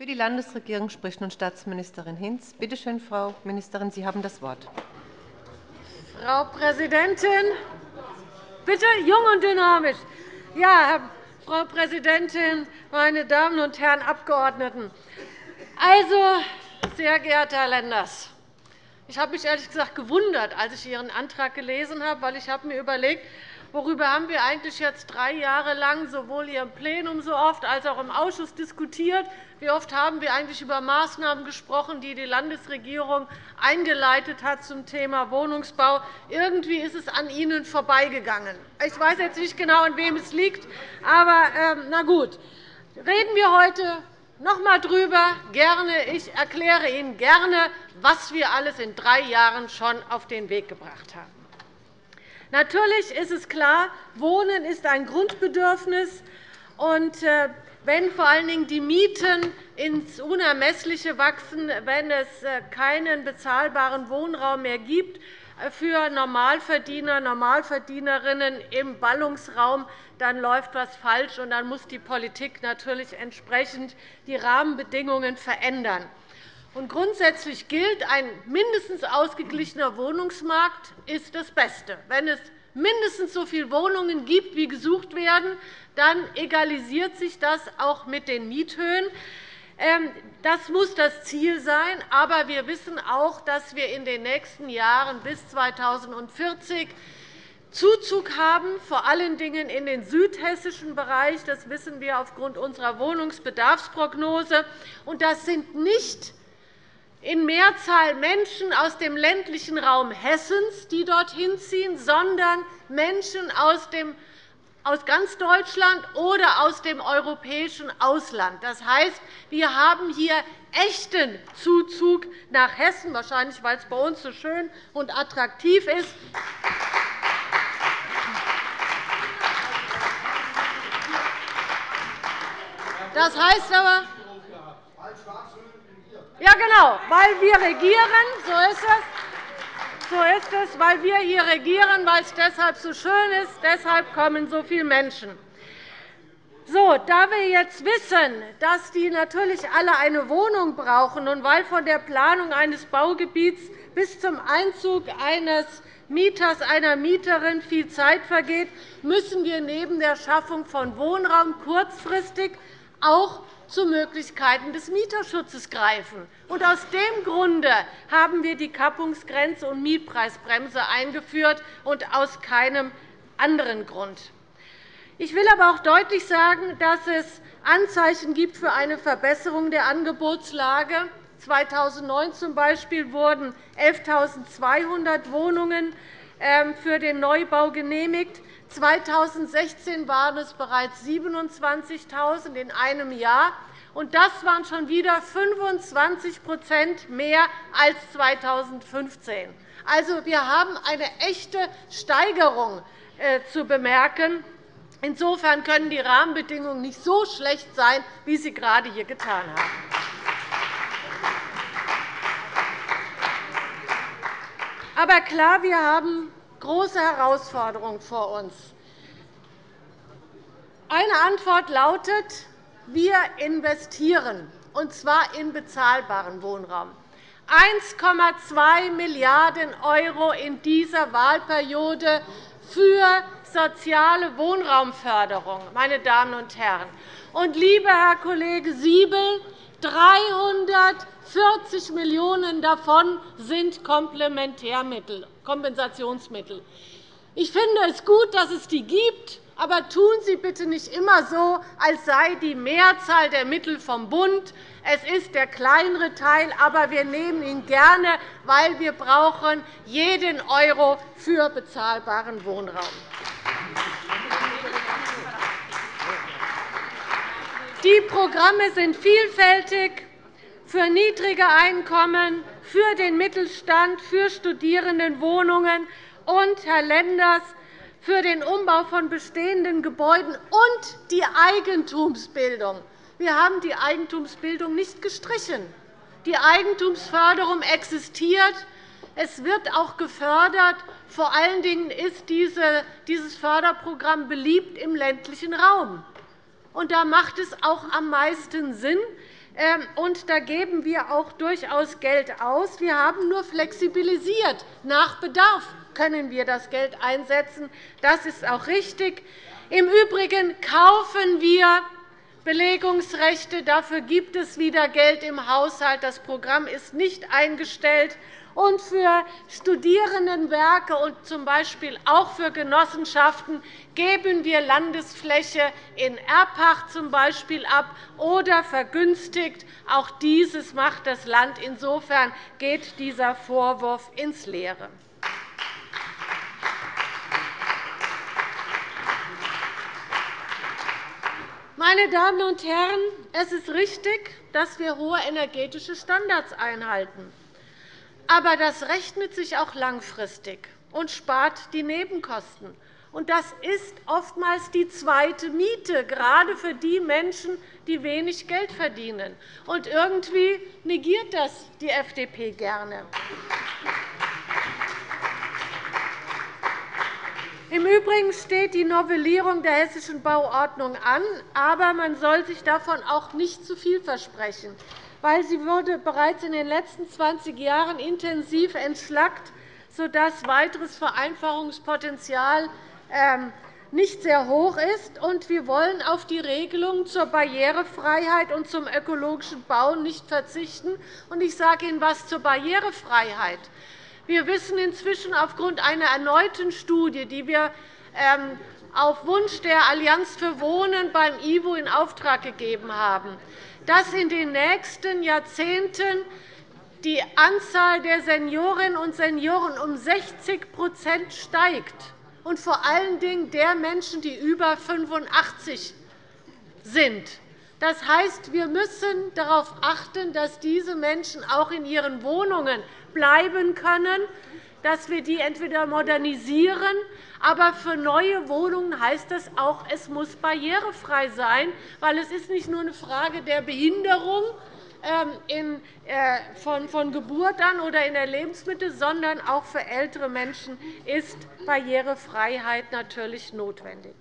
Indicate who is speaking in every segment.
Speaker 1: Für die Landesregierung spricht nun Staatsministerin Hinz. Bitte schön, Frau Ministerin, Sie haben das Wort.
Speaker 2: Frau Präsidentin, bitte jung und dynamisch. Ja, Frau Präsidentin, meine Damen und Herren Abgeordneten! Also, sehr geehrter Herr Lenders, ich habe mich ehrlich gesagt gewundert, als ich Ihren Antrag gelesen habe, weil ich habe mir überlegt, worüber haben wir eigentlich jetzt 3 Jahre lang sowohl hier im Plenum so oft als auch im Ausschuss diskutiert? Wie oft haben wir eigentlich über Maßnahmen gesprochen, die die Landesregierung eingeleitet hat zum Thema Wohnungsbau? Irgendwie ist es an Ihnen vorbeigegangen. Ich weiß jetzt nicht genau, an wem es liegt, aber na gut. Reden wir heute noch einmal darüber. Gerne. Ich erkläre Ihnen gerne, was wir alles in 3 Jahren schon auf den Weg gebracht haben. Natürlich ist es klar, Wohnen ist ein Grundbedürfnis. Und wenn vor allen Dingen die Mieten ins Unermessliche wachsen, wenn es keinen bezahlbaren Wohnraum mehr gibt für Normalverdiener, Normalverdienerinnen im Ballungsraum, dann läuft etwas falsch, und dann muss die Politik natürlich entsprechend die Rahmenbedingungen verändern. Grundsätzlich gilt, ein mindestens ausgeglichener Wohnungsmarkt ist das Beste. Wenn es mindestens so viele Wohnungen gibt, wie gesucht werden, dann egalisiert sich das auch mit den Miethöhen. Das muss das Ziel sein. Aber wir wissen auch, dass wir in den nächsten Jahren bis 2040 Zuzug haben, vor allen Dingen in den südhessischen Bereich. Das wissen wir aufgrund unserer Wohnungsbedarfsprognose. Und das sind nicht in Mehrzahl Menschen aus dem ländlichen Raum Hessens, die dorthin ziehen, sondern Menschen aus ganz Deutschland oder aus dem europäischen Ausland. Das heißt, wir haben hier echten Zuzug nach Hessen, wahrscheinlich weil es bei uns so schön und attraktiv ist. Das heißt aber, ja, genau, weil wir regieren, so ist es. So ist es, weil wir hier regieren, weil es deshalb so schön ist. Deshalb kommen so viele Menschen. So, da wir jetzt wissen, dass die natürlich alle eine Wohnung brauchen, und weil von der Planung eines Baugebiets bis zum Einzug eines Mieters, einer Mieterin viel Zeit vergeht, müssen wir neben der Schaffung von Wohnraum kurzfristig auch zu Möglichkeiten des Mieterschutzes greifen. Aus dem Grunde haben wir die Kappungsgrenze und Mietpreisbremse eingeführt, und aus keinem anderen Grund. Ich will aber auch deutlich sagen, dass es Anzeichen gibt für eine Verbesserung der Angebotslage. 2009 z.B. wurden 11.200 Wohnungen für den Neubau genehmigt. 2016 waren es bereits 27.000 in einem Jahr. Das waren schon wieder 25 mehr als 2015. Also, wir haben eine echte Steigerung zu bemerken. Insofern können die Rahmenbedingungen nicht so schlecht sein, wie Sie gerade hier getan haben. Aber klar, wir haben große Herausforderungen vor uns. Eine Antwort lautet: Wir investieren, und zwar in bezahlbaren Wohnraum. 1,2 Milliarden € in dieser Wahlperiode für soziale Wohnraumförderung, meine Damen und Herren. Und, lieber Herr Kollege Siebel, 340 Millionen € davon sind Komplementärmittel, Kompensationsmittel. Ich finde es gut, dass es die gibt. Aber tun Sie bitte nicht immer so, als sei die Mehrzahl der Mittel vom Bund. Es ist der kleinere Teil, aber wir nehmen ihn gerne, weil wir brauchen jeden Euro für bezahlbaren Wohnraum. Die Programme sind vielfältig für niedrige Einkommen, für den Mittelstand, für Studierendenwohnungen und, Herr Lenders, für den Umbau von bestehenden Gebäuden und die Eigentumsbildung. Wir haben die Eigentumsbildung nicht gestrichen. Die Eigentumsförderung existiert. Es wird auch gefördert. Vor allen Dingen ist dieses Förderprogramm beliebt im ländlichen Raum. Und da macht es auch am meisten Sinn, Und da geben wir auch durchaus Geld aus. Wir haben nur flexibilisiert. Nach Bedarf können wir das Geld einsetzen. Das ist auch richtig. Im Übrigen kaufen wir Belegungsrechte. Dafür gibt es wieder Geld im Haushalt. Das Programm ist nicht eingestellt. Und für Studierendenwerke und z.B. auch für Genossenschaften geben wir Landesfläche in Erbpacht z.B. ab oder vergünstigt. Auch dieses macht das Land. Insofern geht dieser Vorwurf ins Leere. Meine Damen und Herren, es ist richtig, dass wir hohe energetische Standards einhalten. Aber das rechnet sich auch langfristig und spart die Nebenkosten. Und das ist oftmals die zweite Miete, gerade für die Menschen, die wenig Geld verdienen. Und irgendwie negiert das die FDP gerne. Im Übrigen steht die Novellierung der Hessischen Bauordnung an, aber man soll sich davon auch nicht zu viel versprechen, weil sie wurde bereits in den letzten 20 Jahren intensiv entschlackt, sodass weiteres Vereinfachungspotenzial nicht sehr hoch ist. Und wir wollen auf die Regelungen zur Barrierefreiheit und zum ökologischen Bauen nicht verzichten. Ich sage Ihnen etwas zur Barrierefreiheit. Wir wissen inzwischen aufgrund einer erneuten Studie, die wir auf Wunsch der Allianz für Wohnen beim IWO in Auftrag gegeben haben, dass in den nächsten Jahrzehnten die Anzahl der Seniorinnen und Senioren um 60 steigt, und vor allen Dingen der Menschen, die über 85 sind. Das heißt, wir müssen darauf achten, dass diese Menschen auch in ihren Wohnungen bleiben können, dass wir die entweder modernisieren, aber für neue Wohnungen heißt das auch, es muss barrierefrei sein, weil es ist nicht nur eine Frage der Behinderung von Geburt an oder in der Lebensmitte, sondern auch für ältere Menschen ist Barrierefreiheit natürlich notwendig.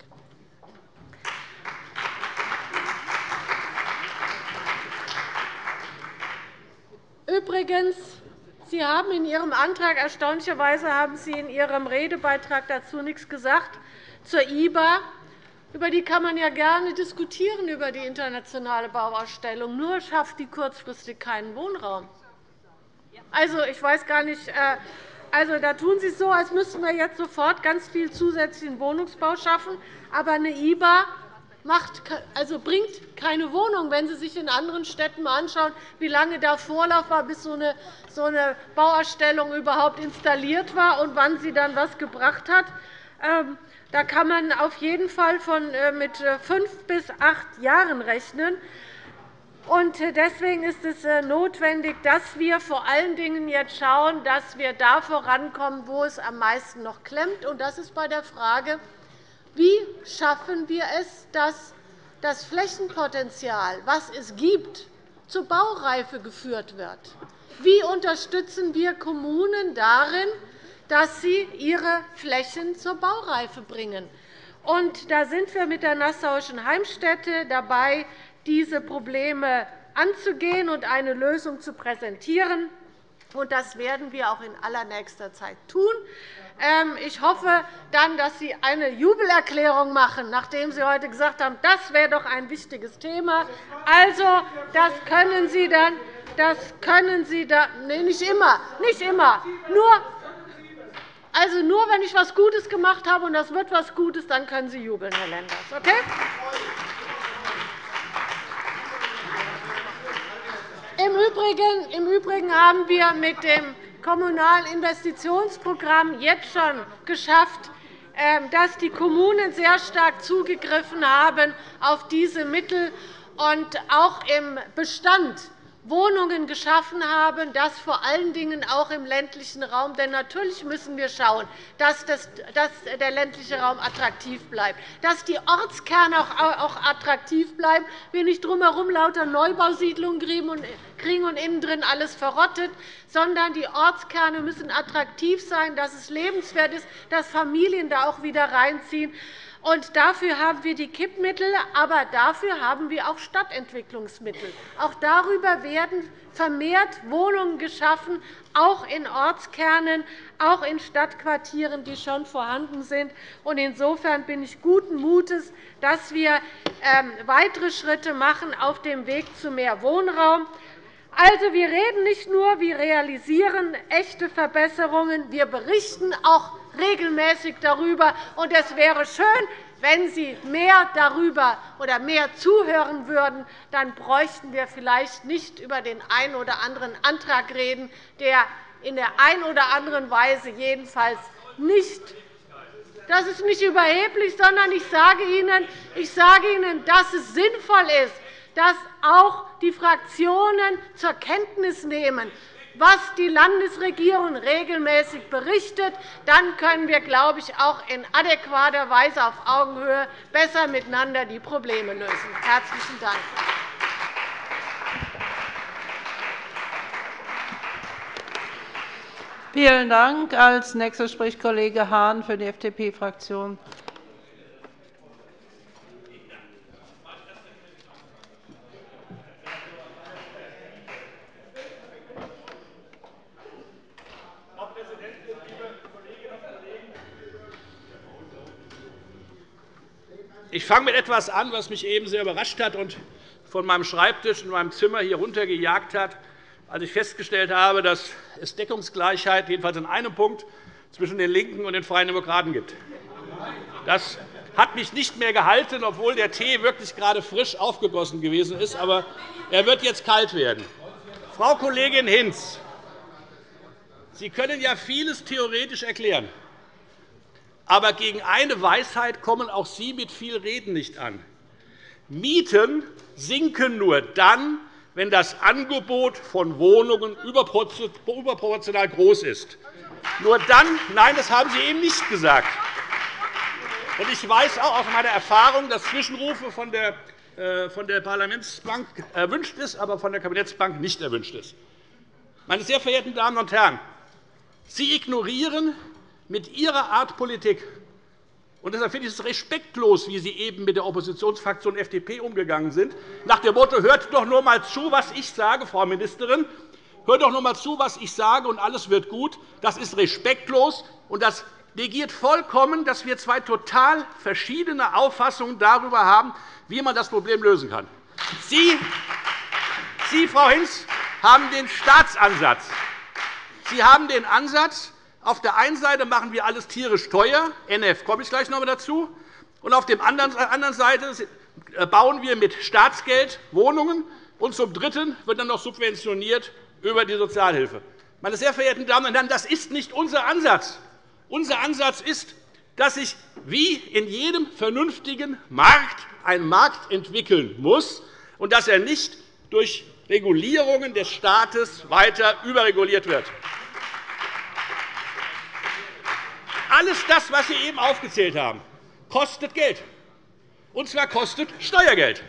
Speaker 2: Übrigens, Sie haben in Ihrem Antrag, erstaunlicherweise haben Sie in Ihrem Redebeitrag dazu nichts gesagt, zur IBA. Über die kann man ja gerne diskutieren, über die internationale Bauausstellung. Nur schafft die kurzfristig keinen Wohnraum. Also, ich weiß gar nicht, da tun Sie es so, als müssten wir jetzt sofort ganz viel zusätzlichen Wohnungsbau schaffen. Aber eine IBA bringt keine Wohnung. Wenn Sie sich in anderen Städten einmal anschauen, wie lange da Vorlauf war, bis so eine Bauausstellung überhaupt installiert war und wann sie dann etwas gebracht hat, da kann man auf jeden Fall mit 5 bis 8 Jahren rechnen. Deswegen ist es notwendig, dass wir vor allen Dingen jetzt schauen, dass wir da vorankommen, wo es am meisten noch klemmt. Das ist bei der Frage, wie schaffen wir es, dass das Flächenpotenzial, das es gibt, zur Baureife geführt wird? Wie unterstützen wir Kommunen darin, dass sie ihre Flächen zur Baureife bringen? Da sind wir mit der Nassauischen Heimstätte dabei, diese Probleme anzugehen und eine Lösung zu präsentieren. Das werden wir auch in allernächster Zeit tun. Ich hoffe dann, dass Sie eine Jubelerklärung machen, nachdem Sie heute gesagt haben, das wäre doch ein wichtiges Thema. Also, das können Sie dann. Nicht immer. Nur wenn ich etwas Gutes gemacht habe, und das wird etwas Gutes, dann können Sie jubeln, Herr Lenders. Okay? Im Übrigen haben wir mit dem Kommunalen Investitionsprogramm jetzt schon geschafft, dass die Kommunen sehr stark zugegriffen haben auf diese Mittel und auch im Bestand Wohnungen geschaffen haben, das vor allen Dingen auch im ländlichen Raum. Denn natürlich müssen wir schauen, dass der ländliche Raum attraktiv bleibt, dass die Ortskerne auch attraktiv bleiben, wir nicht drumherum lauter Neubausiedlungen kriegen und innen drin alles verrottet, sondern die Ortskerne müssen attraktiv sein, dass es lebenswert ist, dass Familien da auch wieder reinziehen. Und dafür haben wir die Kippmittel, aber dafür haben wir auch Stadtentwicklungsmittel. Auch darüber werden vermehrt Wohnungen geschaffen, auch in Ortskernen, auch in Stadtquartieren, die schon vorhanden sind. Insofern bin ich guten Mutes, dass wir weitere Schritte machen auf dem Weg zu mehr Wohnraum. Also, wir reden nicht nur, wir realisieren echte Verbesserungen. Wir berichten auch regelmäßig darüber. Und es wäre schön, wenn Sie mehr darüber oder mehr zuhören würden. Dann bräuchten wir vielleicht nicht über den einen oder anderen Antrag reden, der in der einen oder anderen Weise jedenfalls nicht. Das ist nicht überheblich, sondern ich sage Ihnen, dass es sinnvoll ist, dass auch die Fraktionen zur Kenntnis nehmen, was die Landesregierung regelmäßig berichtet. Dann können wir, glaube ich, auch in adäquater Weise auf Augenhöhe besser miteinander die Probleme lösen. Herzlichen Dank.
Speaker 3: Vielen Dank. Als Nächster spricht Kollege Hahn für die FDP-Fraktion.
Speaker 4: Ich fange mit etwas an, was mich eben sehr überrascht hat und von meinem Schreibtisch in meinem Zimmer hier runtergejagt hat, als ich festgestellt habe, dass es Deckungsgleichheit jedenfalls in einem Punkt zwischen den LINKEN und den Freien Demokraten gibt. Das hat mich nicht mehr gehalten, obwohl der Tee wirklich gerade frisch aufgegossen gewesen ist. Aber er wird jetzt kalt werden. Frau Kollegin Hinz, Sie können ja vieles theoretisch erklären. Aber gegen eine Weisheit kommen auch Sie mit viel Reden nicht an. Mieten sinken nur dann, wenn das Angebot von Wohnungen überproportional groß ist. Nur dann, nein, das haben Sie eben nicht gesagt. Ich weiß auch aus meiner Erfahrung, dass Zwischenrufe von der Parlamentsbank erwünscht ist, aber von der Kabinettsbank nicht erwünscht ist. Meine sehr verehrten Damen und Herren, Sie ignorieren mit Ihrer Art Politik, und deshalb finde ich es respektlos, wie Sie eben mit der Oppositionsfraktion FDP umgegangen sind, nach dem Motto, hört doch nur einmal zu, was ich sage, Frau Ministerin, hört doch nur einmal zu, was ich sage, und alles wird gut. Das ist respektlos, und das negiert vollkommen, dass wir zwei total verschiedene Auffassungen darüber haben, wie man das Problem lösen kann. Sie, Frau Hinz, haben den Staatsansatz. Sie haben den Ansatz, auf der einen Seite machen wir alles tierisch teuer, NF komme ich gleich noch einmal dazu, und auf der anderen Seite bauen wir mit Staatsgeld Wohnungen, und zum Dritten wird dann noch subventioniert über die Sozialhilfe. Meine sehr verehrten Damen und Herren, das ist nicht unser Ansatz. Unser Ansatz ist, dass sich wie in jedem vernünftigen Markt ein Markt entwickeln muss und dass er nicht durch Regulierungen des Staates weiter überreguliert wird. Alles das, was Sie eben aufgezählt haben, kostet Geld, und zwar kostet Steuergeld.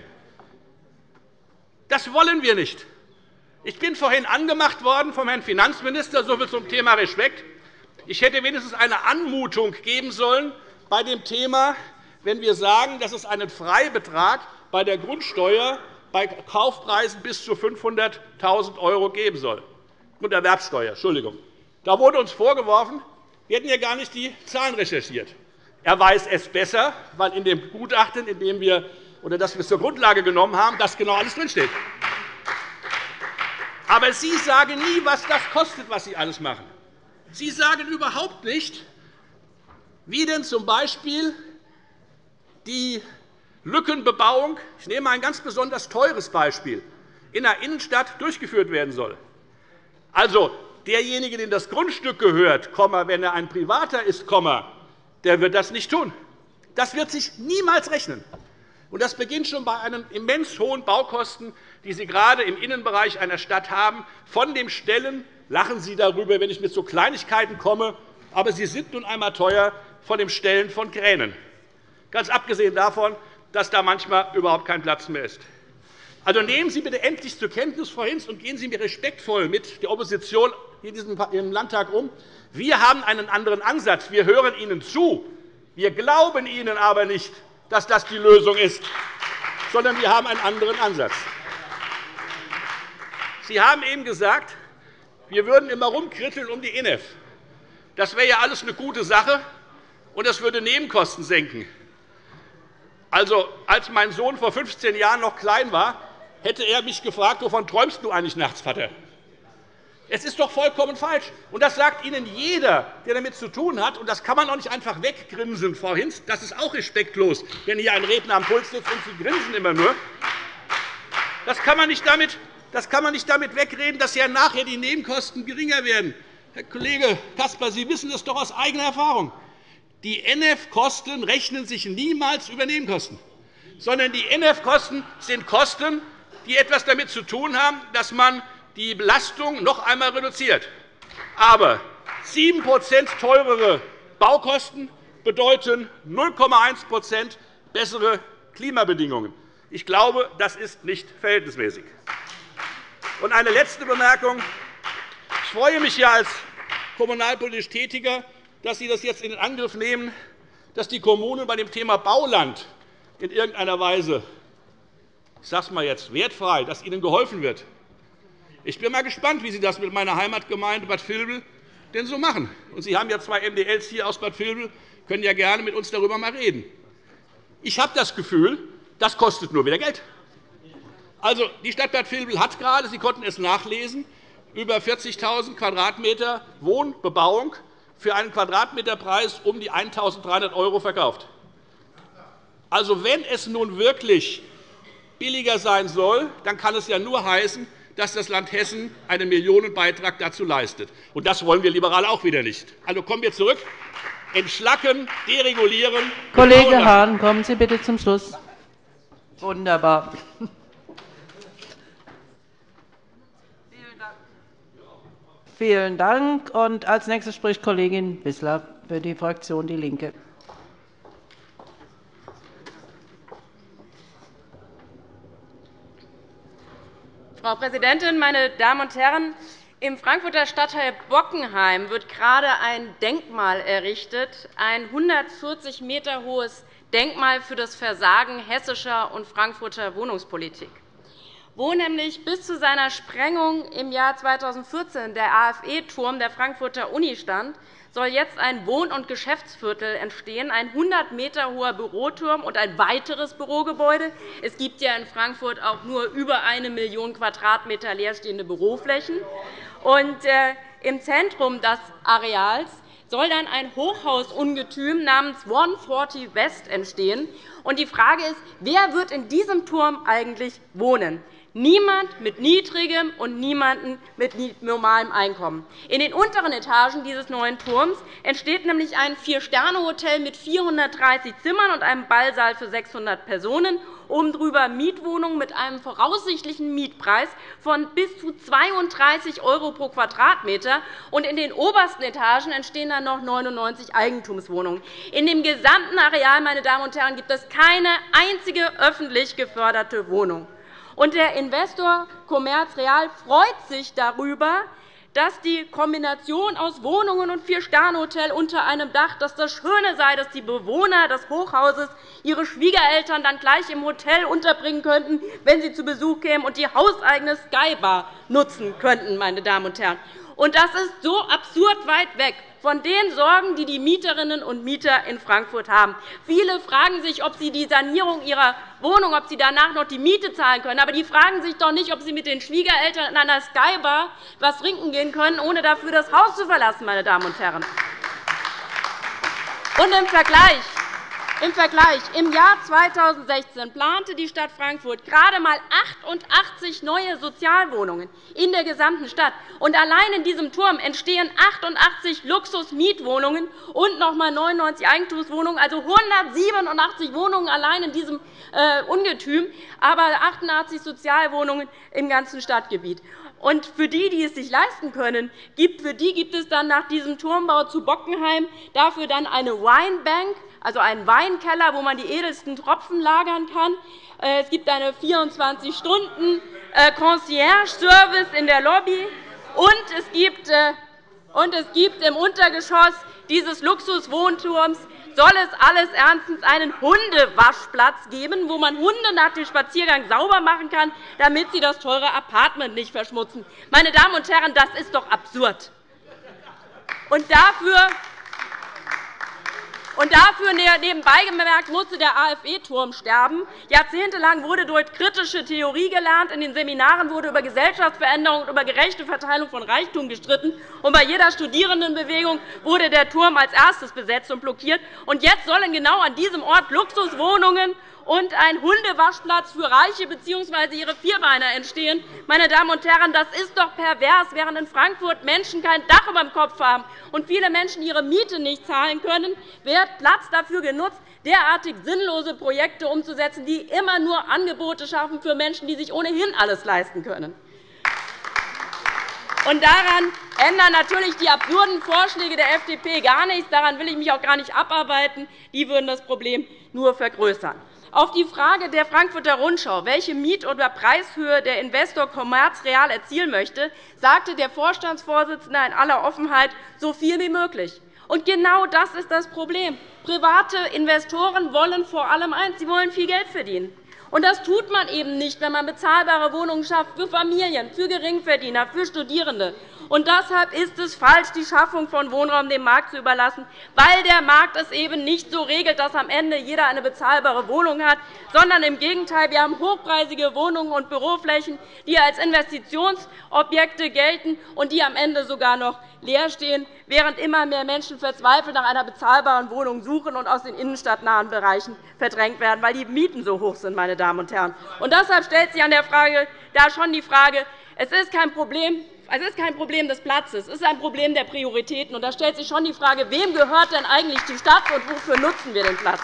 Speaker 4: Das wollen wir nicht. Ich bin vorhin angemacht worden vom Herrn Finanzminister, soviel zum Thema Respekt. Ich hätte wenigstens eine Anmutung geben sollen bei dem Thema, wenn wir sagen, dass es einen Freibetrag bei der Grundsteuer bei Kaufpreisen bis zu 500.000 € geben soll. Grunderwerbsteuer, Entschuldigung. Da wurde uns vorgeworfen, wir hätten ja gar nicht die Zahlen recherchiert. Er weiß es besser, weil in dem Gutachten, das wir zur Grundlage genommen haben, das genau alles drinsteht. Aber Sie sagen nie, was das kostet, was Sie alles machen. Sie sagen überhaupt nicht, wie denn z.B. die Lückenbebauung – ich nehme ein ganz besonders teures Beispiel – in der Innenstadt durchgeführt werden soll. Also, derjenige, dem das Grundstück gehört, wenn er ein Privater ist, der wird das nicht tun. Das wird sich niemals rechnen. Und das beginnt schon bei einem immens hohen Baukosten, die Sie gerade im Innenbereich einer Stadt haben. Von dem Stellen lachen Sie darüber, wenn ich mit so Kleinigkeiten komme, aber sie sind nun einmal teuer von dem Stellen von Kränen. Ganz abgesehen davon, dass da manchmal überhaupt kein Platz mehr ist. Also nehmen Sie bitte endlich zur Kenntnis, Frau Hinz, und gehen Sie mir respektvoll mit der Opposition hier im Landtag um. Wir haben einen anderen Ansatz. Wir hören Ihnen zu. Wir glauben Ihnen aber nicht, dass das die Lösung ist, sondern wir haben einen anderen Ansatz. Sie haben eben gesagt, wir würden immer rumkritteln um die INEF. Das wäre ja alles eine gute Sache, und das würde Nebenkosten senken. Also, als mein Sohn vor 15 Jahren noch klein war, hätte er mich gefragt, wovon träumst du eigentlich nachts, Vater? Es ist doch vollkommen falsch. Und das sagt Ihnen jeder, der damit zu tun hat. Und das kann man auch nicht einfach weggrinsen, Frau Hinz. Das ist auch respektlos, wenn hier ein Redner am Puls sitzt und Sie grinsen immer nur. Das kann man nicht damit wegreden, dass ja nachher die Nebenkosten geringer werden. Herr Kollege Caspar, Sie wissen das doch aus eigener Erfahrung. Die NF-Kosten rechnen sich niemals über Nebenkosten, sondern die NF-Kosten sind Kosten, die etwas damit zu tun haben, dass man die Belastung noch einmal reduziert. Aber 7 % teurere Baukosten bedeuten 0,1 % bessere Klimabedingungen. Ich glaube, das ist nicht verhältnismäßig. Und eine letzte Bemerkung. Ich freue mich ja als kommunalpolitisch Tätiger, dass Sie das jetzt in Angriff nehmen, dass die Kommunen bei dem Thema Bauland in irgendeiner Weise, ich sage es mal jetzt, wertfrei, dass ihnen geholfen wird. Ich bin mal gespannt, wie Sie das mit meiner Heimatgemeinde Bad Vilbel denn so machen. Und Sie haben ja 2 MDLs hier aus Bad Vilbel, können ja gerne mit uns darüber mal reden. Ich habe das Gefühl, das kostet nur wieder Geld. Also, die Stadt Bad Vilbel hat gerade, Sie konnten es nachlesen, über 40.000 Quadratmeter Wohnbebauung für einen Quadratmeterpreis um die 1.300 € verkauft. Also, wenn es nun wirklich billiger sein soll, dann kann es ja nur heißen, dass das Land Hessen einen Millionenbeitrag dazu leistet. Und das wollen wir Liberale auch wieder nicht. Also kommen wir zurück. Entschlacken, deregulieren.
Speaker 3: Kollege Hahn, kommen Sie bitte zum Schluss. Wunderbar. Vielen Dank. Und als Nächste spricht Kollegin Wissler für die Fraktion DIE LINKE.
Speaker 5: Frau Präsidentin, meine Damen und Herren! Im Frankfurter Stadtteil Bockenheim wird gerade ein Denkmal errichtet, ein 140 Meter hohes Denkmal für das Versagen hessischer und Frankfurter Wohnungspolitik. Wo nämlich bis zu seiner Sprengung im Jahr 2014 der AfE-Turm der Frankfurter Uni stand, soll jetzt ein Wohn- und Geschäftsviertel entstehen, ein 100 Meter hoher Büroturm und ein weiteres Bürogebäude. Es gibt ja in Frankfurt auch nur über 1 Million Quadratmeter leerstehende Büroflächen. Und im Zentrum des Areals soll dann ein Hochhausungetüm namens 140 West entstehen. Und die Frage ist, wer wird in diesem Turm eigentlich wohnen? Niemand mit niedrigem und niemanden mit normalem Einkommen. In den unteren Etagen dieses neuen Turms entsteht nämlich ein 4-Sterne-Hotel mit 430 Zimmern und einem Ballsaal für 600 Personen, oben drüber Mietwohnungen mit einem voraussichtlichen Mietpreis von bis zu 32 € pro Quadratmeter. Und in den obersten Etagen entstehen dann noch 99 Eigentumswohnungen. In dem gesamten Areal, meine Damen und Herren, gibt es keine einzige öffentlich geförderte Wohnung. Und der Investor Commerz Real freut sich darüber, dass die Kombination aus Wohnungen und 4-Sterne-Hotel unter einem Dach, dass das Schöne sei, dass die Bewohner des Hochhauses ihre Schwiegereltern dann gleich im Hotel unterbringen könnten, wenn sie zu Besuch kämen, und die hauseigene Skybar nutzen könnten. Meine Damen und Herren. Und das ist so absurd weit weg von den Sorgen, die die Mieterinnen und Mieter in Frankfurt haben. Viele fragen sich, ob sie die Sanierung ihrer Wohnung, ob sie danach noch die Miete zahlen können. Aber die fragen sich doch nicht, ob sie mit den Schwiegereltern in einer Skybar etwas trinken gehen können, ohne dafür das Haus zu verlassen. Meine Damen und Herren. Und im Vergleich. Im Jahr 2016 plante die Stadt Frankfurt gerade einmal 88 neue Sozialwohnungen in der gesamten Stadt. Und allein in diesem Turm entstehen 88 Luxusmietwohnungen und noch einmal 99 Eigentumswohnungen, also 187 Wohnungen allein in diesem Ungetüm, aber 88 Sozialwohnungen im ganzen Stadtgebiet. Und für die, die es sich leisten können, gibt es dann nach diesem Turmbau zu Bockenheim dafür dann eine Winebank, also einen Weinkeller, wo man die edelsten Tropfen lagern kann. Es gibt einen 24-Stunden-Concierge-Service in der Lobby. Und es gibt im Untergeschoss dieses Luxuswohnturms soll es alles ernstens einen Hundewaschplatz geben, wo man Hunde nach dem Spaziergang sauber machen kann, damit sie das teure Apartment nicht verschmutzen. Meine Damen und Herren, das ist doch absurd. Und dafür nebenbei bemerkt musste der AfD-Turm sterben. Jahrzehntelang wurde durch kritische Theorie gelernt. In den Seminaren wurde über Gesellschaftsveränderung und über gerechte Verteilung von Reichtum gestritten. Und bei jeder Studierendenbewegung wurde der Turm als erstes besetzt und blockiert. Und jetzt sollen genau an diesem Ort Luxuswohnungen und ein Hundewaschplatz für Reiche bzw. ihre Vierbeiner entstehen. Meine Damen und Herren, das ist doch pervers, während in Frankfurt Menschen kein Dach über dem Kopf haben und viele Menschen ihre Miete nicht zahlen können, wird Platz dafür genutzt, derartig sinnlose Projekte umzusetzen, die immer nur Angebote schaffen für Menschen, die sich ohnehin alles leisten können. Und daran ändern natürlich die absurden Vorschläge der FDP gar nichts. Daran will ich mich auch gar nicht abarbeiten. Die würden das Problem nur vergrößern. Auf die Frage der Frankfurter Rundschau, welche Miet- oder Preishöhe der Investor Commerz Real erzielen möchte, sagte der Vorstandsvorsitzende in aller Offenheit, so viel wie möglich. Und genau das ist das Problem. Private Investoren wollen vor allem eines, sie wollen viel Geld verdienen. Und das tut man eben nicht, wenn man bezahlbare Wohnungen schafft für Familien, für Geringverdiener, für Studierende. Und deshalb ist es falsch, die Schaffung von Wohnraum dem Markt zu überlassen, weil der Markt es eben nicht so regelt, dass am Ende jeder eine bezahlbare Wohnung hat, sondern im Gegenteil. Wir haben hochpreisige Wohnungen und Büroflächen, die als Investitionsobjekte gelten und die am Ende sogar noch leer stehen, während immer mehr Menschen verzweifelt nach einer bezahlbaren Wohnung suchen und aus den innenstadtnahen Bereichen verdrängt werden, weil die Mieten so hoch sind. Meine Damen und Herren. Und deshalb stellt sich an der Frage da schon die Frage, es ist kein Problem des Platzes, es ist ein Problem der Prioritäten. Und da stellt sich schon die Frage, wem gehört denn eigentlich die Stadt und wofür nutzen wir den Platz?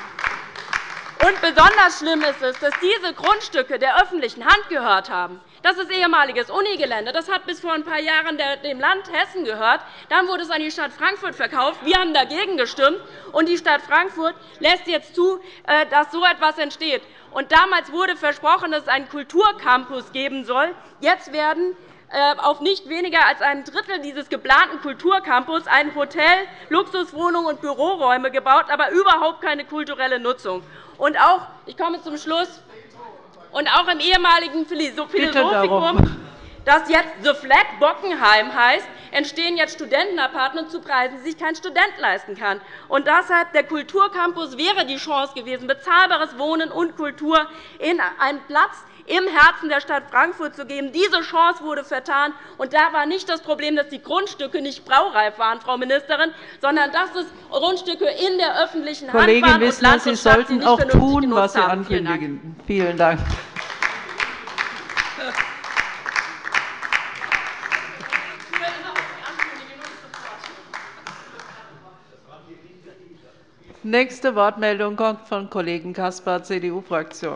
Speaker 5: Und besonders schlimm ist es, dass diese Grundstücke der öffentlichen Hand gehört haben. Das ist ehemaliges Unigelände. Das hat bis vor ein paar Jahren dem Land Hessen gehört. Dann wurde es an die Stadt Frankfurt verkauft. Wir haben dagegen gestimmt. Und die Stadt Frankfurt lässt jetzt zu, dass so etwas entsteht. Und damals wurde versprochen, dass es einen Kulturcampus geben soll. Jetzt werden auf nicht weniger als einem Drittel dieses geplanten Kulturcampus ein Hotel, Luxuswohnungen und Büroräume gebaut, aber überhaupt keine kulturelle Nutzung. Und auch, ich komme zum Schluss, und auch im ehemaligen Philosophikum, das jetzt The Flat Bockenheim heißt, entstehen jetzt Studentenapartments zu Preisen, die sich kein Student leisten kann. Und deshalb der Kulturcampus wäre die Chance gewesen, bezahlbares Wohnen und Kultur in einen Platz im Herzen der Stadt Frankfurt zu geben. Diese Chance wurde vertan. Und da war nicht das Problem, dass die Grundstücke nicht baureif waren, Frau Ministerin, sondern dass es Grundstücke in der öffentlichen Hand waren.
Speaker 3: Kollegin Wissler, Sie sollten auch tun, was Sie ankündigen. Vielen Dank. Nächste Wortmeldung kommt von Kollegen Caspar, CDU-Fraktion.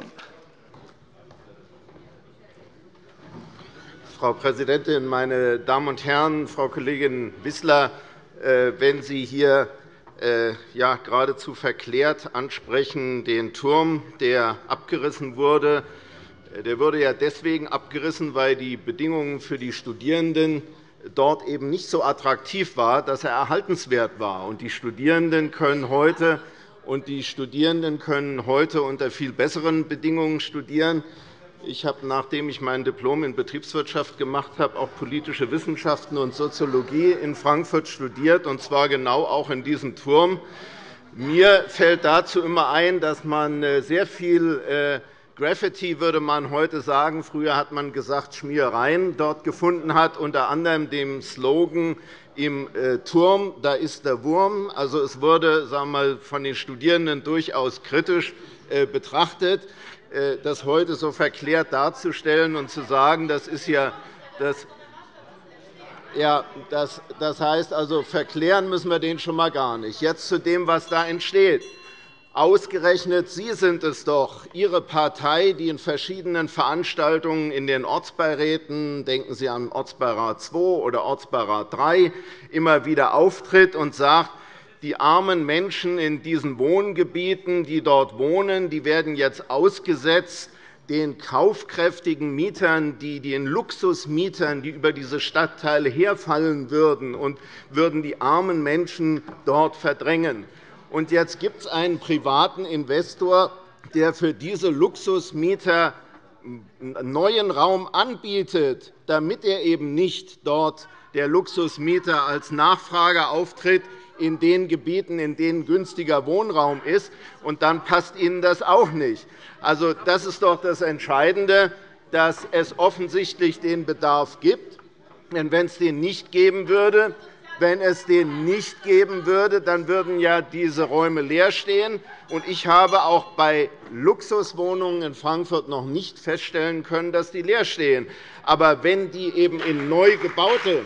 Speaker 6: Frau Präsidentin, meine Damen und Herren! Frau Kollegin Wissler, wenn Sie hier geradezu verklärt ansprechen, den Turm, der abgerissen wurde, der wurde ja deswegen abgerissen, weil die Bedingungen für die Studierenden dort eben nicht so attraktiv waren, dass er erhaltenswert war. Die Studierenden können heute unter viel besseren Bedingungen studieren. Ich habe, nachdem ich mein Diplom in Betriebswirtschaft gemacht habe, auch politische Wissenschaften und Soziologie in Frankfurt studiert, und zwar genau auch in diesem Turm. Mir fällt dazu immer ein, dass man sehr viel Graffiti, würde man heute sagen, früher hat man gesagt Schmierereien, dort gefunden hat, unter anderem dem Slogan im Turm, da ist der Wurm. Also, es wurde, sagen wir mal, von den Studierenden durchaus kritisch betrachtet. Das heute so verklärt darzustellen und zu sagen, das ist ja das heißt also, verklären müssen wir den schon einmal gar nicht. Jetzt zu dem, was da entsteht. Ausgerechnet Sie sind es doch, Ihre Partei, die in verschiedenen Veranstaltungen in den Ortsbeiräten, denken Sie an Ortsbeirat 2 oder Ortsbeirat 3, immer wieder auftritt und sagt, die armen Menschen in diesen Wohngebieten, die dort wohnen, die werden jetzt ausgesetzt den kaufkräftigen Mietern, den Luxusmietern, die über diese Stadtteile herfallen würden und würden die armen Menschen dort verdrängen. Und jetzt gibt es einen privaten Investor, der für diese Luxusmieter neuen Raum anbietet, damit er eben nicht dort der Luxusmieter als Nachfrager auftritt in den Gebieten, in denen günstiger Wohnraum ist, und dann passt Ihnen das auch nicht. Also, das ist doch das Entscheidende, dass es offensichtlich den Bedarf gibt. Denn wenn es den nicht geben würde, dann würden ja diese Räume leer stehen. Ich habe auch bei Luxuswohnungen in Frankfurt noch nicht feststellen können, dass die leer stehen. Aber wenn die eben in neu gebaute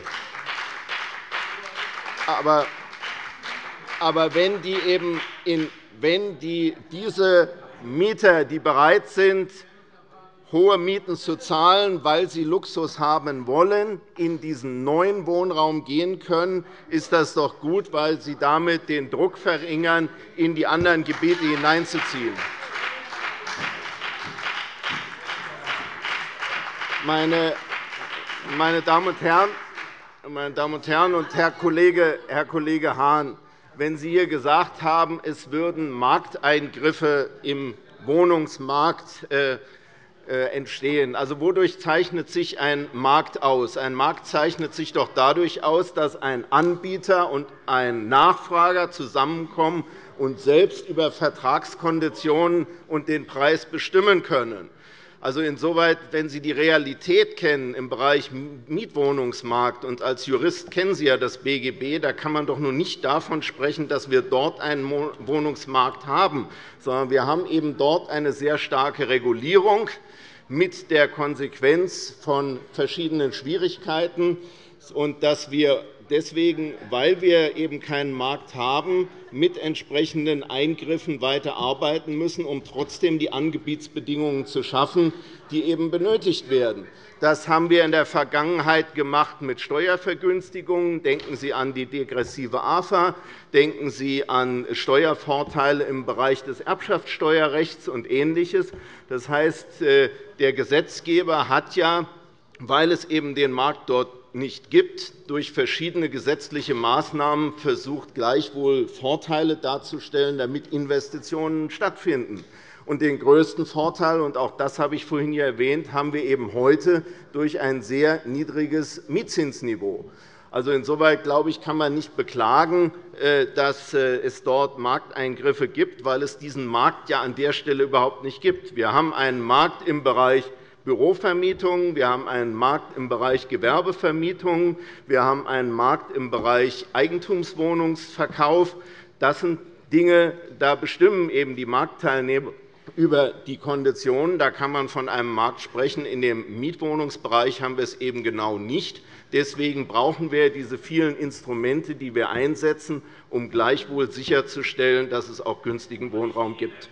Speaker 6: wenn diese Mieter, die bereit sind, hohe Mieten zu zahlen, weil sie Luxus haben wollen, in diesen neuen Wohnraum gehen können, ist das doch gut, weil sie damit den Druck verringern, in die anderen Gebiete hineinzuziehen. Meine Damen und Herren und Herr Kollege Hahn, wenn Sie hier gesagt haben, es würden Markteingriffe im Wohnungsmarkt entstehen. Also, wodurch zeichnet sich ein Markt aus? Ein Markt zeichnet sich doch dadurch aus, dass ein Anbieter und ein Nachfrager zusammenkommen und selbst über Vertragskonditionen und den Preis bestimmen können. Also insoweit, wenn Sie die Realität kennen im Bereich Mietwohnungsmarkt, und als Jurist kennen Sie ja das BGB, da kann man doch nun nicht davon sprechen, dass wir dort einen Wohnungsmarkt haben, sondern wir haben eben dort eine sehr starke Regulierung mit der Konsequenz von verschiedenen Schwierigkeiten, und dass wir deswegen, weil wir eben keinen Markt haben, mit entsprechenden Eingriffen weiterarbeiten müssen, um trotzdem die Angebietsbedingungen zu schaffen, die eben benötigt werden. Das haben wir in der Vergangenheit gemacht mit Steuervergünstigungen. Denken Sie an die degressive AFA, denken Sie an Steuervorteile im Bereich des Erbschaftssteuerrechts und Ähnliches. Das heißt, der Gesetzgeber hat ja, weil es eben den Markt dort nicht gibt, durch verschiedene gesetzliche Maßnahmen versucht, gleichwohl Vorteile darzustellen, damit Investitionen stattfinden. Und den größten Vorteil, und auch das habe ich vorhin erwähnt, haben wir eben heute durch ein sehr niedriges Mietzinsniveau. Also insoweit, glaube ich, kann man nicht beklagen, dass es dort Markteingriffe gibt, weil es diesen Markt ja an der Stelle überhaupt nicht gibt. Wir haben einen Markt im Bereich Bürovermietungen, wir haben einen Markt im Bereich Gewerbevermietungen, wir haben einen Markt im Bereich Eigentumswohnungsverkauf. Das sind Dinge, da bestimmen eben die Marktteilnehmer über die Konditionen. Da kann man von einem Markt sprechen. In dem Mietwohnungsbereich haben wir es eben genau nicht. Deswegen brauchen wir diese vielen Instrumente, die wir einsetzen, um gleichwohl sicherzustellen, dass es auch günstigen Wohnraum gibt.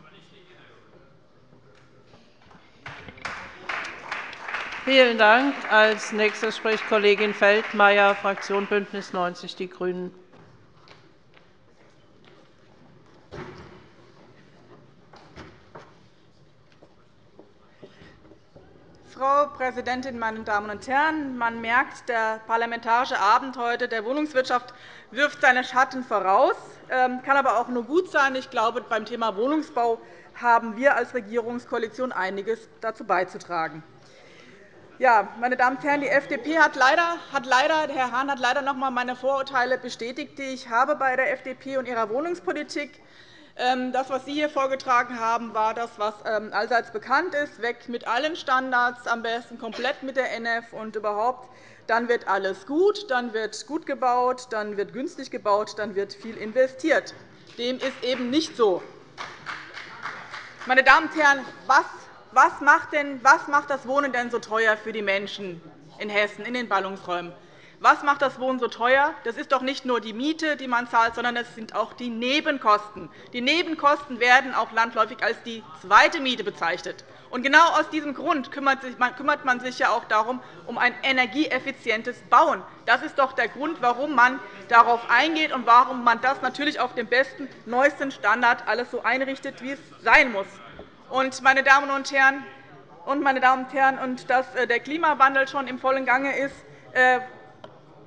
Speaker 3: Vielen Dank. Als Nächster spricht Kollegin Feldmayer, Fraktion BÜNDNIS 90 die GRÜNEN.
Speaker 7: Frau Präsidentin, meine Damen und Herren! Man merkt, der parlamentarische Abend heute der Wohnungswirtschaft wirft seine Schatten voraus, kann aber auch nur gut sein. Ich glaube, beim Thema Wohnungsbau haben wir als Regierungskoalition einiges dazu beizutragen. Ja, meine Damen und Herren, die FDP hat leider, Herr Hahn hat leider noch einmal meine Vorurteile bestätigt, die ich habe bei der FDP und ihrer Wohnungspolitik. Das, was Sie hier vorgetragen haben, war das, was allseits bekannt ist. Weg mit allen Standards, am besten komplett mit der NF und überhaupt. Dann wird alles gut, dann wird gut gebaut, dann wird günstig gebaut, dann wird viel investiert. Dem ist eben nicht so. Meine Damen und Herren, was macht das Wohnen denn so teuer für die Menschen in Hessen, in den Ballungsräumen? Was macht das Wohnen so teuer? Das ist doch nicht nur die Miete, die man zahlt, sondern es sind auch die Nebenkosten. Die Nebenkosten werden auch landläufig als die zweite Miete bezeichnet. Und genau aus diesem Grund kümmert man sich ja auch darum, um ein energieeffizientes Bauen. Das ist doch der Grund, warum man darauf eingeht und warum man das natürlich auf dem besten, neuesten Standard alles so einrichtet, wie es sein muss. Meine Damen und Herren, dass der Klimawandel schon im vollen Gange ist,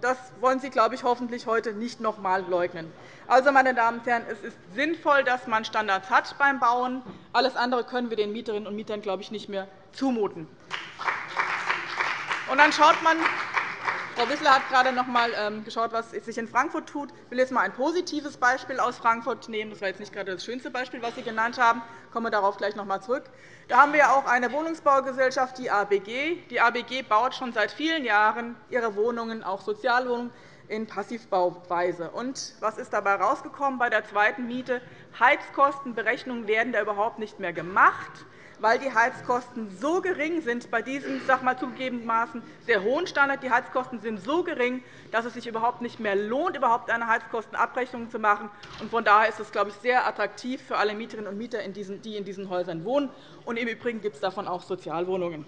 Speaker 7: Das wollen Sie, glaube ich, hoffentlich heute nicht noch einmal leugnen. Also, meine Damen und Herren, es ist sinnvoll, dass man Standards hat beim Bauen. Alles andere können wir den Mieterinnen und Mietern, glaube ich, nicht mehr zumuten. Und dann schaut man, Frau Wissler hat gerade noch einmal geschaut, was sich in Frankfurt tut. Ich will jetzt einmal ein positives Beispiel aus Frankfurt nehmen. Das war jetzt nicht gerade das schönste Beispiel, was Sie genannt haben. Ich komme darauf gleich noch einmal zurück. Da haben wir auch eine Wohnungsbaugesellschaft, die ABG. Die ABG baut schon seit vielen Jahren ihre Wohnungen, auch Sozialwohnungen, in Passivbauweise. Und was ist dabei herausgekommen bei der zweiten Miete? Heizkostenberechnungen werden da überhaupt nicht mehr gemacht, weil die Heizkosten so gering sind bei diesem, zugegebenermaßen sehr hohen Standard. Die Heizkosten sind so gering, dass es sich überhaupt nicht mehr lohnt, überhaupt eine Heizkostenabrechnung zu machen. Von daher ist es, glaube ich, sehr attraktiv für alle Mieterinnen und Mieter, die in diesen Häusern wohnen. Und im Übrigen gibt es davon auch Sozialwohnungen.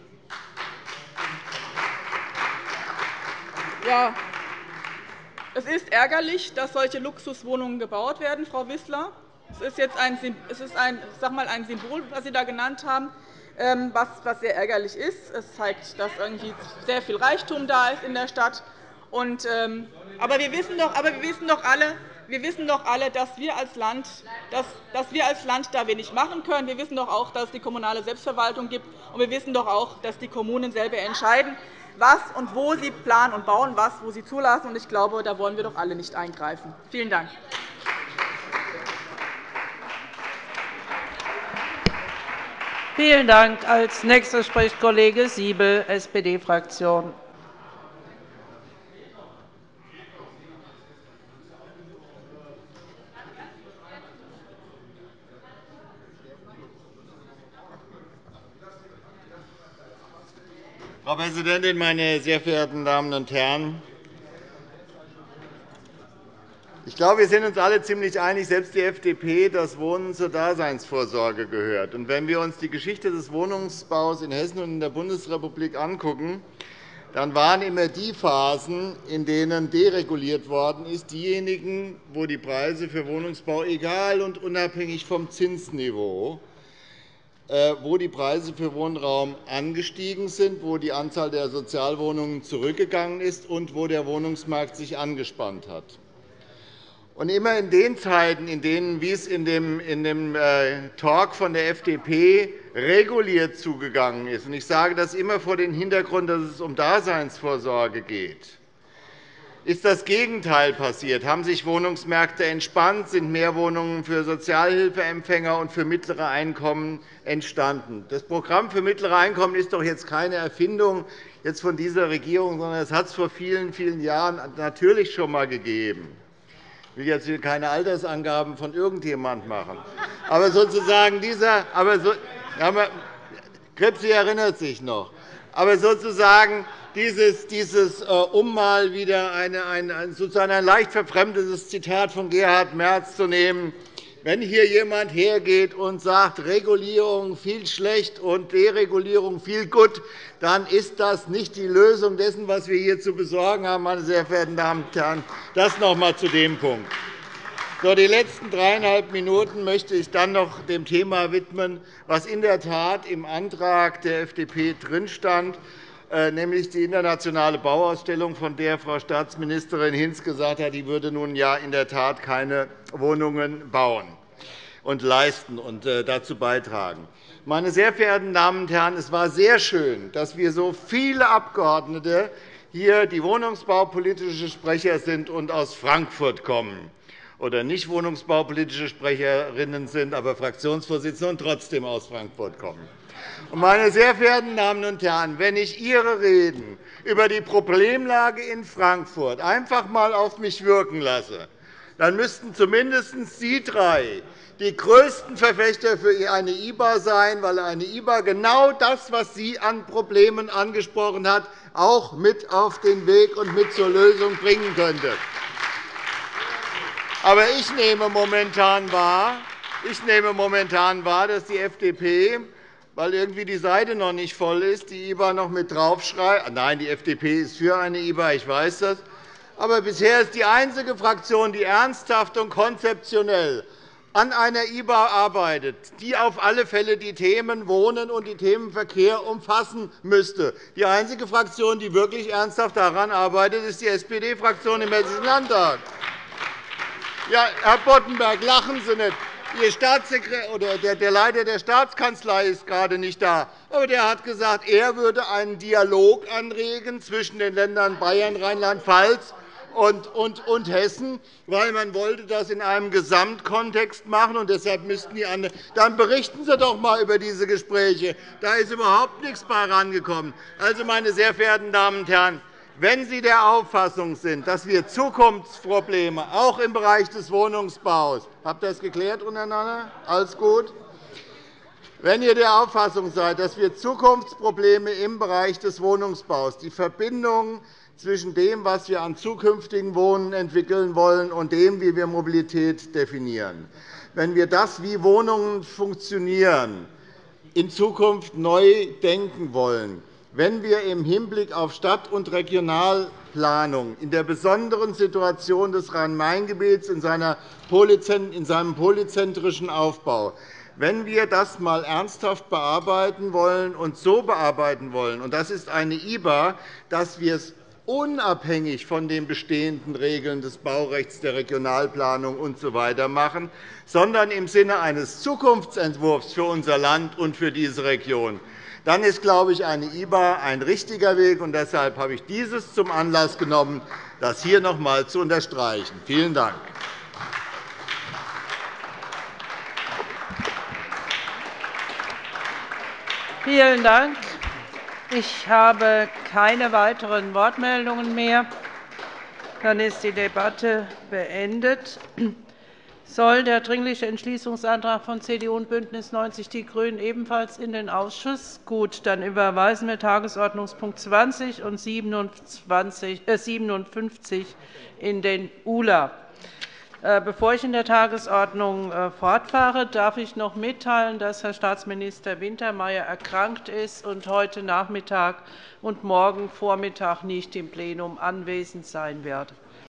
Speaker 7: Ja, es ist ärgerlich, dass solche Luxuswohnungen gebaut werden, Frau Wissler. Es ist jetzt ein Symbol, das Sie da genannt haben, was sehr ärgerlich ist. Es zeigt, dass irgendwie sehr viel Reichtum da ist in der Stadt. Aber wir wissen doch alle, dass wir als Land da wenig machen können. Wir wissen doch auch, dass es die kommunale Selbstverwaltung gibt. Und wir wissen doch auch, dass die Kommunen selber entscheiden, was und wo sie planen und bauen, was wo sie zulassen. Ich glaube, da wollen wir doch alle nicht eingreifen. Vielen Dank.
Speaker 3: Vielen Dank. Als Nächster spricht Kollege Siebel, SPD-Fraktion.
Speaker 6: Frau Präsidentin, meine sehr verehrten Damen und Herren! Ich glaube, wir sind uns alle ziemlich einig, selbst die FDP, dass Wohnen zur Daseinsvorsorge gehört. Wenn wir uns die Geschichte des Wohnungsbaus in Hessen und in der Bundesrepublik anschauen, dann waren immer die Phasen, in denen dereguliert worden ist, diejenigen, wo die Preise für Wohnungsbau, egal und unabhängig vom Zinsniveau, wo die Preise für Wohnraum angestiegen sind, wo die Anzahl der Sozialwohnungen zurückgegangen ist und wo der Wohnungsmarkt sich angespannt hat. Und immer in den Zeiten, in denen, wie es in dem Talk von der FDP reguliert zugegangen ist, und ich sage das immer vor dem Hintergrund, dass es um Daseinsvorsorge geht, ist das Gegenteil passiert. Haben sich Wohnungsmärkte entspannt, sind mehr Wohnungen für Sozialhilfeempfänger und für mittlere Einkommen entstanden. Das Programm für mittlere Einkommen ist doch jetzt keine Erfindung von dieser Regierung, sondern es hat es vor vielen, vielen Jahren natürlich schon einmal gegeben. Ich will jetzt keine Altersangaben von irgendjemandem machen. Aber sozusagen Krebsi erinnert sich noch. Aber sozusagen um mal wieder ein leicht verfremdetes Zitat von Gerhard Merz zu nehmen, wenn hier jemand hergeht und sagt, Regulierung viel schlecht und Deregulierung viel gut, dann ist das nicht die Lösung dessen, was wir hier zu besorgen haben, meine sehr verehrten Damen und Herren. Das noch einmal zu dem Punkt. So, die letzten 3,5 Minuten möchte ich dann noch dem Thema widmen, was in der Tat im Antrag der FDP drinstand, nämlich die internationale Bauausstellung, von der Frau Staatsministerin Hinz gesagt hat, die würde nun ja in der Tat keine Wohnungen bauen und leisten und dazu beitragen. Meine sehr verehrten Damen und Herren, es war sehr schön, dass wir so viele Abgeordnete hier, die wohnungsbaupolitische Sprecher sind und aus Frankfurt kommen, oder nicht wohnungsbaupolitische Sprecherinnen sind, aber Fraktionsvorsitzende und trotzdem aus Frankfurt kommen. Meine sehr verehrten Damen und Herren, wenn ich Ihre Reden über die Problemlage in Frankfurt einfach einmal auf mich wirken lasse, dann müssten zumindest Sie drei die größten Verfechter für eine IBA sein, weil eine IBA genau das, was sie an Problemen angesprochen hat, auch mit auf den Weg und mit zur Lösung bringen könnte. Aber ich nehme momentan wahr, dass die FDP, weil irgendwie die Seite noch nicht voll ist, die IBA noch mit draufschreibt. Nein, die FDP ist für eine IBA, ich weiß das. Aber bisher ist die einzige Fraktion, die ernsthaft und konzeptionell an einer IBA arbeitet, die auf alle Fälle die Themen Wohnen und die Themen Verkehr umfassen müsste. Die einzige Fraktion, die wirklich ernsthaft daran arbeitet, ist die SPD-Fraktion im Hessischen Landtag. Ja, Herr Boddenberg, lachen Sie nicht. Ihr der Leiter der Staatskanzlei ist gerade nicht da. Aber der hat gesagt, er würde einen Dialog anregen zwischen den Ländern Bayern, Rheinland-Pfalz und Hessen, weil man wollte das in einem Gesamtkontext machen, und deshalb müssten die anderen. Dann berichten Sie doch einmal über diese Gespräche. Da ist überhaupt nichts bei herangekommen. Also, meine sehr verehrten Damen und Herren, wenn Sie der Auffassung sind, dass wir Zukunftsprobleme auch im Bereich des Wohnungsbaus – habt ihr das geklärt untereinander? Alles gut? Wenn ihr der Auffassung seid, dass wir Zukunftsprobleme im Bereich des Wohnungsbaus, die Verbindung zwischen dem, was wir an zukünftigem Wohnen entwickeln wollen, und dem, wie wir Mobilität definieren, wenn wir das, wie Wohnungen funktionieren, in Zukunft neu denken wollen, wenn wir im Hinblick auf Stadt- und Regionalplanung in der besonderen Situation des Rhein-Main-Gebiets in seinem polyzentrischen Aufbau, wenn wir das einmal ernsthaft bearbeiten wollen und so bearbeiten wollen, und das ist eine IBA, dass wir es unabhängig von den bestehenden Regeln des Baurechts, der Regionalplanung usw. machen, sondern im Sinne eines Zukunftsentwurfs für unser Land und für diese Region, dann ist, glaube ich, eine IBA ein richtiger Weg. Und deshalb habe ich dieses zum Anlass genommen, das hier noch einmal zu unterstreichen. Vielen Dank.
Speaker 3: Vielen Dank. Ich habe keine weiteren Wortmeldungen mehr. Dann ist die Debatte beendet. Soll der Dringliche Entschließungsantrag von CDU und BÜNDNIS 90 die GRÜNEN ebenfalls in den Ausschuss? Gut, dann überweisen wir Tagesordnungspunkt 20 und 57 in den ULA. Bevor ich in der Tagesordnung fortfahre, darf ich noch mitteilen, dass Herr Staatsminister Wintermeyer erkrankt ist und heute Nachmittag und morgen Vormittag nicht im Plenum anwesend sein wird.